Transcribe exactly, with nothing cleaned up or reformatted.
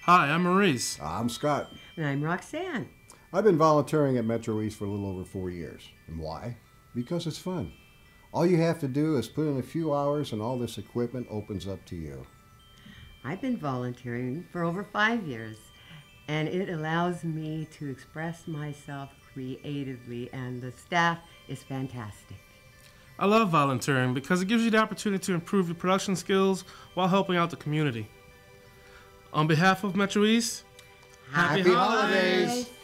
Hi, I'm Maurice. I'm Scott. And I'm Roxanne. I've been volunteering at MetroEast for a little over four years. And why? Because it's fun. All you have to do is put in a few hours and all this equipment opens up to you. I've been volunteering for over five years, and it allows me to express myself creatively, and the staff is fantastic. I love volunteering because it gives you the opportunity to improve your production skills while helping out the community. On behalf of MetroEast, Happy, Happy holidays. holidays!